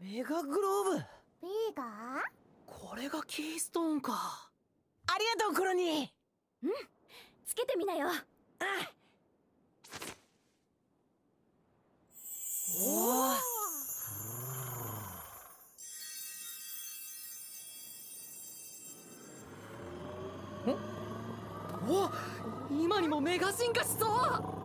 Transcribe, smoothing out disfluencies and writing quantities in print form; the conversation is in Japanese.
メガグローブ。 B がこれがキーストーンか。ありがとうクロニー。 つけてみなよ。 おお、今にもメガ進化しそう。